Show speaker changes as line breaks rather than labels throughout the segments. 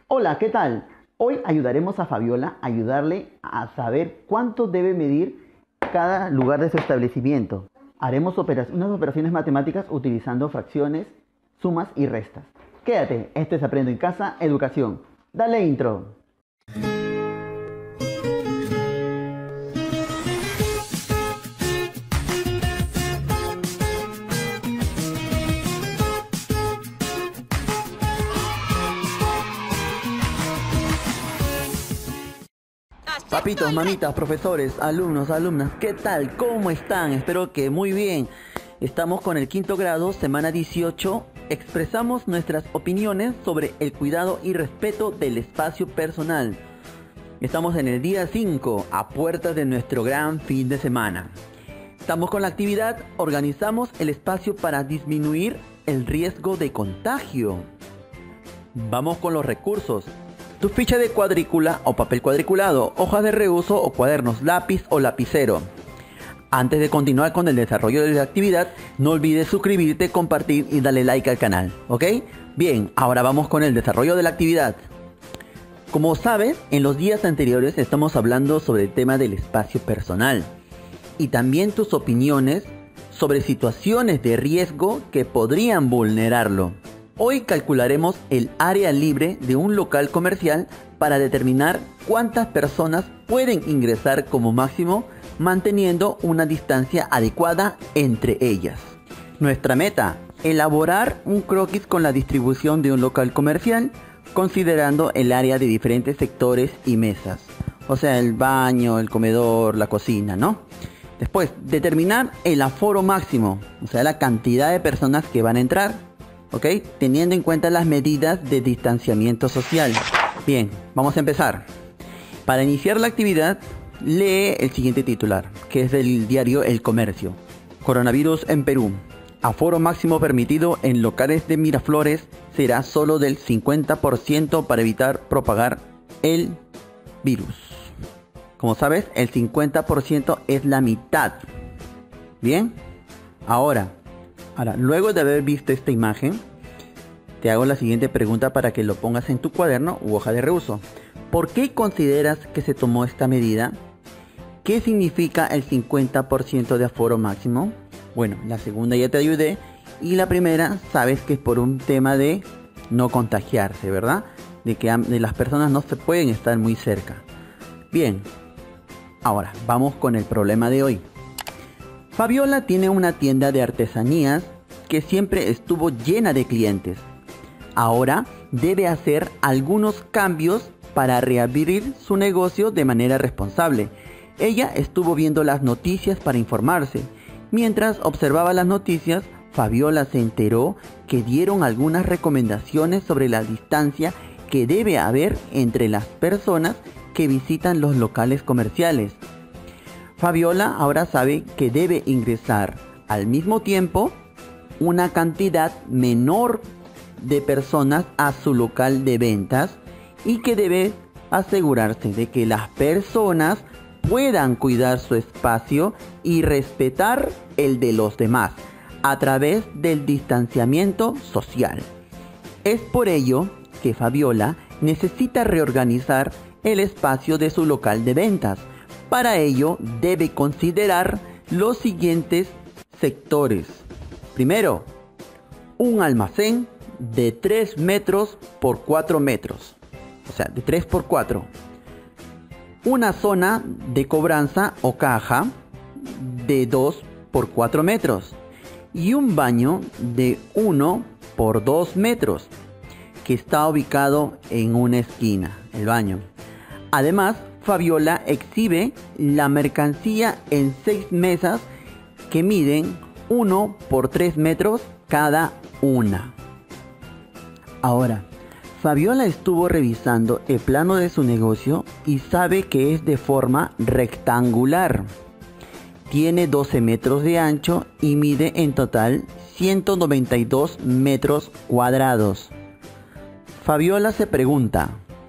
Hola, ¿qué tal? Hoy ayudaremos a Fabiola a ayudarle a saber cuánto debe medir cada lugar de su establecimiento. Haremos unas operaciones matemáticas utilizando fracciones, sumas y restas. Quédate, esto es Aprendo en Casa, Educación. Dale intro. Papitos, mamitas, profesores, alumnos, alumnas, ¿qué tal? ¿Cómo están? Espero que muy bien. Estamos con el quinto grado, semana 18. Expresamos nuestras opiniones sobre el cuidado y respeto del espacio personal. Estamos en el día 5, a puertas de nuestro gran fin de semana. Estamos con la actividad, organizamos el espacio para disminuir el riesgo de contagio. Vamos con los recursos. Tu ficha de cuadrícula o papel cuadriculado, hojas de reuso o cuadernos, lápiz o lapicero. Antes de continuar con el desarrollo de la actividad, no olvides suscribirte, compartir y darle like al canal, ¿ok? Bien, ahora vamos con el desarrollo de la actividad. Como sabes, en los días anteriores estamos hablando sobre el tema del espacio personal y también tus opiniones sobre situaciones de riesgo que podrían vulnerarlo. Hoy calcularemos el área libre de un local comercial para determinar cuántas personas pueden ingresar como máximo, manteniendo una distancia adecuada entre ellas. Nuestra meta: elaborar un croquis con la distribución de un local comercial, considerando el área de diferentes sectores y mesas. O sea, el baño, el comedor, la cocina, ¿no? Después, determinar el aforo máximo, o sea, la cantidad de personas que van a entrar. ¿Ok? Teniendo en cuenta las medidas de distanciamiento social. Bien, vamos a empezar. Para iniciar la actividad, lee el siguiente titular, que es del diario El Comercio. Coronavirus en Perú. Aforo máximo permitido en locales de Miraflores será solo del 50% para evitar propagar el virus. Como sabes, el 50% es la mitad. Bien, Ahora, luego de haber visto esta imagen, te hago la siguiente pregunta para que lo pongas en tu cuaderno u hoja de reuso. ¿Por qué consideras que se tomó esta medida? ¿Qué significa el 50% de aforo máximo? Bueno, la segunda ya te ayudé. Y la primera, sabes que es por un tema de no contagiarse, ¿verdad? De que las personas no se pueden estar muy cerca. Bien, ahora vamos con el problema de hoy. Fabiola tiene una tienda de artesanías que siempre estuvo llena de clientes. Ahora debe hacer algunos cambios para reabrir su negocio de manera responsable. Ella estuvo viendo las noticias para informarse. Mientras observaba las noticias, Fabiola se enteró que dieron algunas recomendaciones sobre la distancia que debe haber entre las personas que visitan los locales comerciales. Fabiola ahora sabe que debe ingresar al mismo tiempo una cantidad menor de personas a su local de ventas y que debe asegurarse de que las personas puedan cuidar su espacio y respetar el de los demás a través del distanciamiento social. Es por ello que Fabiola necesita reorganizar el espacio de su local de ventas. Para ello debe considerar los siguientes sectores. Primero, un almacén de 3 metros por 4 metros. O sea, de 3 por 4. Una zona de cobranza o caja de 2 por 4 metros. Y un baño de 1 por 2 metros, que está ubicado en una esquina, el baño. Además, Fabiola exhibe la mercancía en 6 mesas que miden 1 por 3 metros cada una. Ahora, Fabiola estuvo revisando el plano de su negocio y sabe que es de forma rectangular. Tiene 12 metros de ancho y mide en total 192 metros cuadrados. Fabiola se pregunta: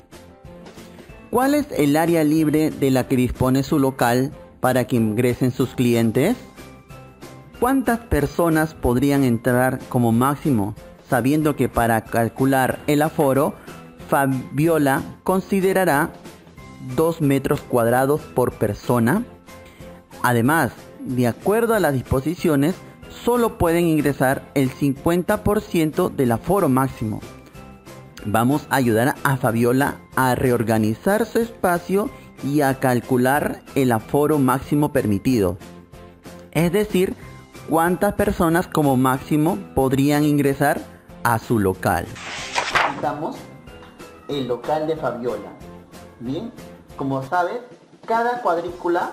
¿cuál es el área libre de la que dispone su local para que ingresen sus clientes? ¿Cuántas personas podrían entrar como máximo, sabiendo que para calcular el aforo, Fabiola considerará 2 metros cuadrados por persona. Además, de acuerdo a las disposiciones, solo pueden ingresar el 50% del aforo máximo. Vamos a ayudar a Fabiola a reorganizar su espacio y a calcular el aforo máximo permitido. Es decir, cuántas personas como máximo podrían ingresar a su local. Visitamos el local de Fabiola. Bien, como sabes, cada cuadrícula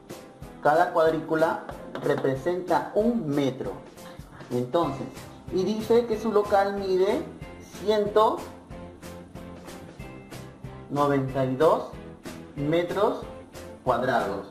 representa 1 metro. Entonces, y dice que su local mide 192 metros cuadrados.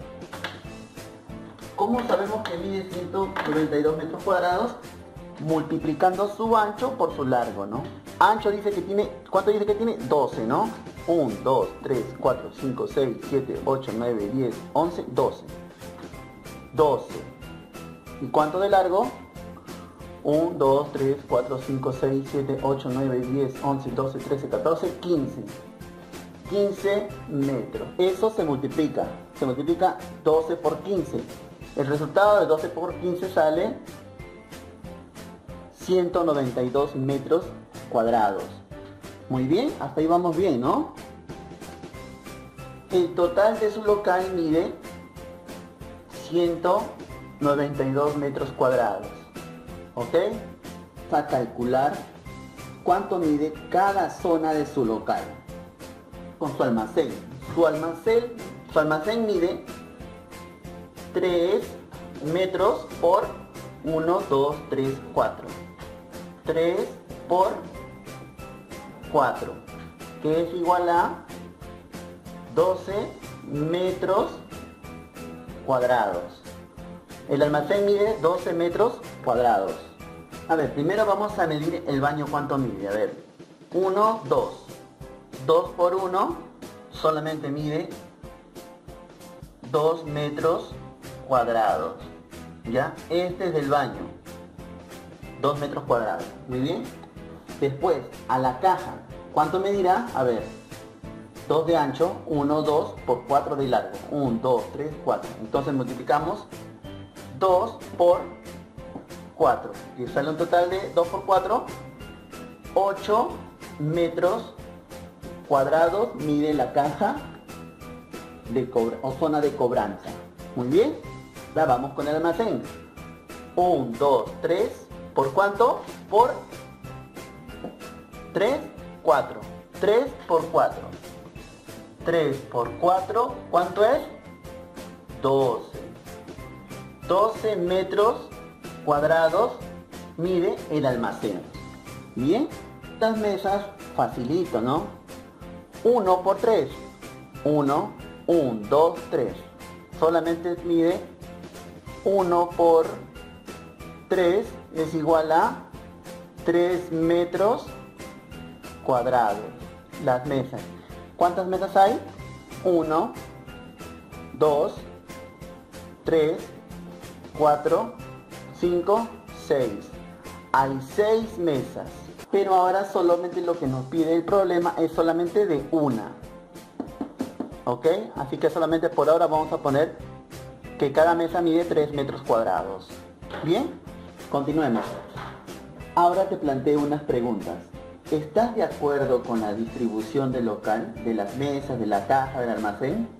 ¿Cómo sabemos que mide 192 metros cuadrados? Multiplicando su ancho por su largo, ¿no? Ancho dice que tiene, ¿cuánto dice que tiene? 12, ¿no? 1, 2, 3, 4, 5, 6, 7, 8, 9, 10, 11, 12. 12. ¿Y cuánto de largo? 1, 2, 3, 4, 5, 6, 7, 8, 9, 10, 11, 12, 13, 14, 15. 15 metros. Eso se multiplica 12 por 15. El resultado de 12 por 15 sale 192 metros cuadrados. Muy bien, hasta ahí vamos bien, ¿no? El total de su local mide 192 metros cuadrados. ¿Ok? Vamos a calcular cuánto mide cada zona de su local con su almacén. Su almacén mide 3 metros por 1, 2, 3, 4. 3 por 4, que es igual a 12 metros cuadrados. El almacén mide 12 metros cuadrados. A ver, primero vamos a medir el baño cuánto mide. A ver, 1, 2. 2 por 1 solamente mide 2 metros cuadrados. ¿Ya? Este es el baño. 2 metros cuadrados. Muy bien. Después, a la caja, ¿cuánto medirá? A ver, 2 de ancho, 1, 2 por 4 de largo. 1, 2, 3, 4. Entonces multiplicamos 2 por 4. Y sale un total de 2 por 4, 8 metros cuadrados mide la caja de zona de cobranza. Muy bien. Ya vamos con el almacén. 1, 2, 3. ¿Por cuánto? Por 3, 4. 3 por 4. 3 por 4. ¿Cuánto es? 12. 12 metros cuadrados mide el almacén. Bien. Estas mesas facilito, ¿no? 1 por 3. 1, 1, 2, 3. Solamente mide 1 por 3 es igual a 3 metros cuadrados. Las mesas. ¿Cuántas mesas hay? 1, 2, 3, 4, 5, 6. Hay 6 mesas. Pero ahora solamente lo que nos pide el problema es solamente de una. ¿Ok? Así que solamente por ahora vamos a poner que cada mesa mide 3 metros cuadrados. ¿Bien? Continuemos. Ahora te planteo unas preguntas. ¿Estás de acuerdo con la distribución del local, de las mesas, de la caja, del almacén?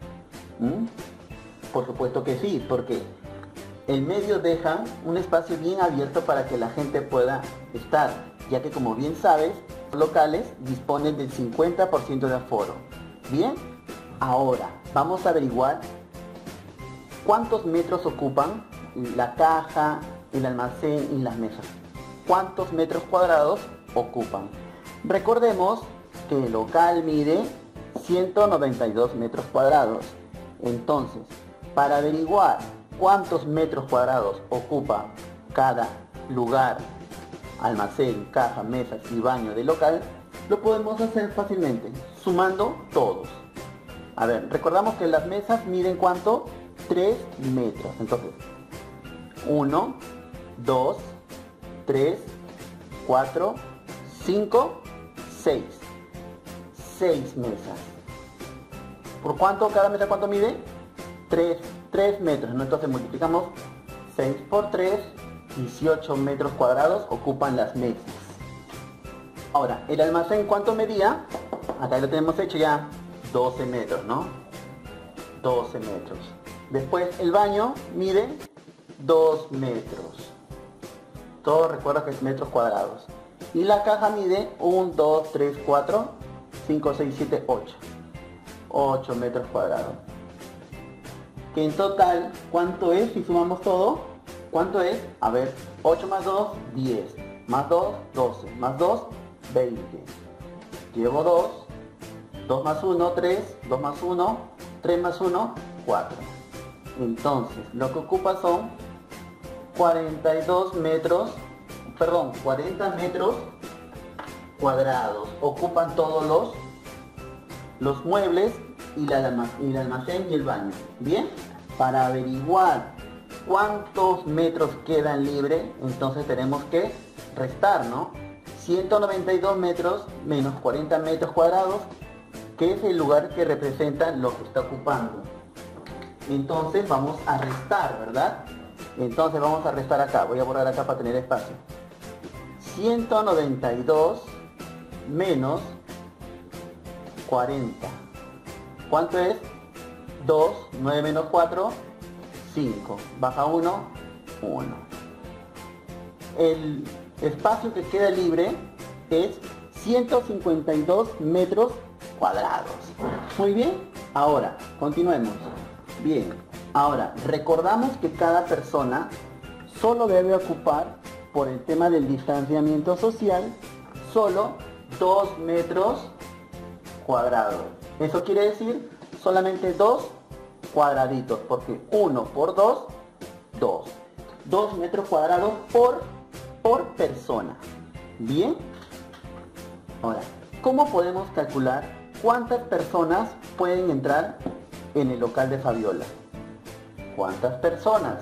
Por supuesto que sí, porque el medio deja un espacio bien abierto para que la gente pueda estar, ya que como bien sabes, los locales disponen del 50% de aforo. Bien, ahora vamos a averiguar cuántos metros ocupan la caja, el almacén y las mesas. ¿Cuántos metros cuadrados ocupan? Recordemos que el local mide 192 metros cuadrados. Entonces, para averiguar cuántos metros cuadrados ocupa cada lugar, almacén, caja, mesas y baño del local, lo podemos hacer fácilmente, sumando todos. A ver, recordamos que las mesas miden ¿cuánto? 3 metros. Entonces, 1, 2, 3, 4, 5, 6. 6 mesas. ¿Por cuánto? Cada mesa, ¿cuánto mide? 3 metros, ¿no? Entonces multiplicamos 6 por 3, 18 metros cuadrados ocupan las mesas. Ahora, el almacén, ¿cuánto medía? Acá lo tenemos hecho ya, 12 metros, ¿no? 12 metros. Después el baño mide 2 metros. Todo recuerda que es metros cuadrados. Y la caja mide 1, 2, 3, 4, 5, 6, 7, 8. 8 metros cuadrados. Que en total, ¿cuánto es si sumamos todo? ¿Cuánto es? A ver, 8 más 2, 10. Más 2, 12. Más 2, 20. Llevo 2. 2 más 1, 3. 2 más 1, 3 más 1, 4. Entonces, lo que ocupa son 42 metros, perdón, 40 metros cuadrados. Ocupan todos los muebles y el almacén y el baño. Bien, para averiguar cuántos metros quedan libres, entonces tenemos que restar, ¿no? 192 metros menos 40 metros cuadrados, que es el lugar que representa lo que está ocupando. Entonces vamos a restar, ¿verdad? Entonces vamos a restar acá. Voy a borrar acá para tener espacio. 192 menos 40. ¿Cuánto es? 2, 9 menos 4, 5. Baja 1, 1. El espacio que queda libre es 152 metros cuadrados. Muy bien. Ahora, continuemos. Bien. Ahora, recordamos que cada persona solo debe ocupar, por el tema del distanciamiento social, solo 2 metros cuadrados. Eso quiere decir solamente 2 cuadraditos, porque 1 por 2, 2. 2 metros cuadrados por persona. Bien. Ahora, ¿cómo podemos calcular cuántas personas pueden entrar en el local de Fabiola? ¿Cuántas personas?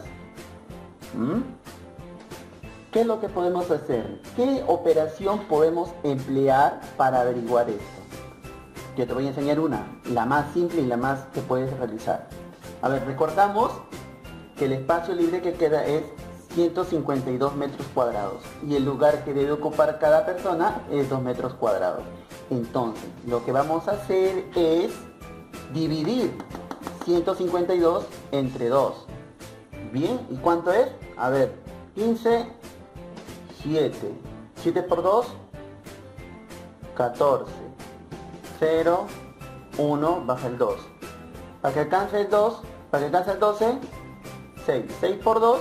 ¿Qué es lo que podemos hacer? ¿Qué operación podemos emplear para averiguar esto? Yo te voy a enseñar una, la más simple y la más que puedes realizar. A ver, recordamos que el espacio libre que queda es 152 metros cuadrados y el lugar que debe ocupar cada persona es 2 metros cuadrados. Entonces, lo que vamos a hacer es dividir 152 entre 2. Bien, ¿y cuánto es? A ver, 15, 7. 7 por 2, 14. 0, 1, baja el 2. Para que alcance el 2, para que alcance el 12, 6. 6 por 2,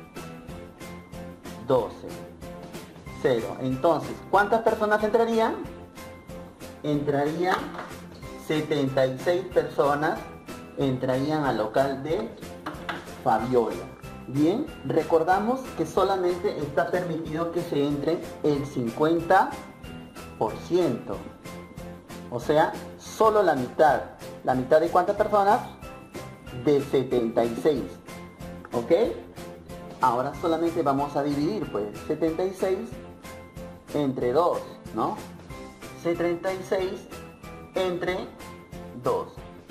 12. 0. Entonces, ¿cuántas personas entrarían? Entrarían 76 personas, entrarían al local de Fabiola. Bien, recordamos que solamente está permitido que se entre el 50%. O sea, solo la mitad. ¿La mitad de cuántas personas? De 76. ¿Ok? Ahora solamente vamos a dividir, pues, 76 entre 2, ¿no? 76 entre 2.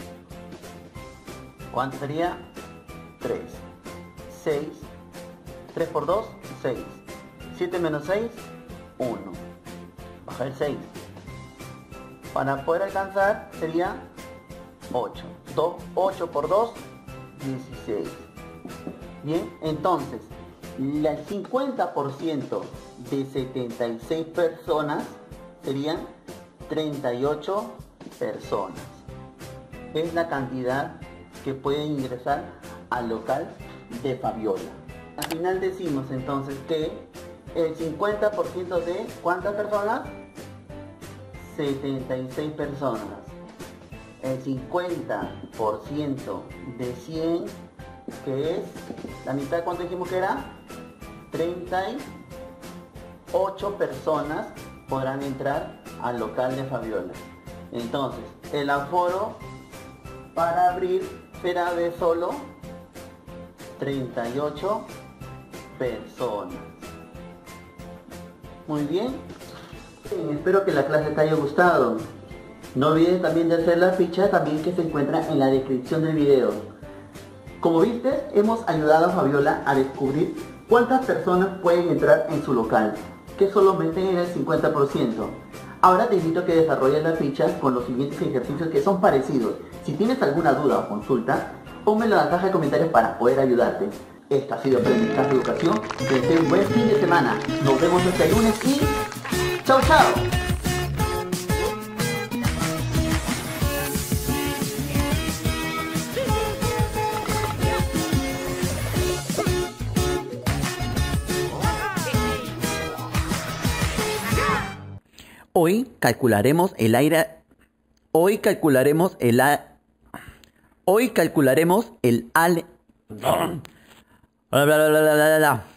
¿Cuánto sería? 3. 6. 3 por 2, 6. 7 menos 6, 1. Baja el 6. Para poder alcanzar sería 8. 8 por 2, 16. Bien, entonces, el 50% de 76 personas serían 38 personas. Es la cantidad que pueden ingresar al local de Fabiola. Al final decimos entonces que el 50% de ¿cuántas personas? 76 personas. El 50% de 100, que es la mitad, ¿cuánto dijimos que era? 38 personas podrán entrar al local de Fabiola. Entonces, el aforo para abrir será de solo 38 personas. Muy bien. Espero que la clase te haya gustado. No olvides también de hacer la ficha también que se encuentra en la descripción del video. Como viste, hemos ayudado a Fabiola a descubrir cuántas personas pueden entrar en su local, que solo meten en el 50%. Ahora te invito a que desarrolles la ficha con los siguientes ejercicios que son parecidos. Si tienes alguna duda o consulta, pónmelo en la caja de comentarios para poder ayudarte. Esto ha sido Aprendizaje Educación. Te deseo un buen fin de semana. Nos vemos este lunes y ¡chao, chao! Hoy calcularemos el aire. Hoy calcularemos el a... Hoy calcularemos el al.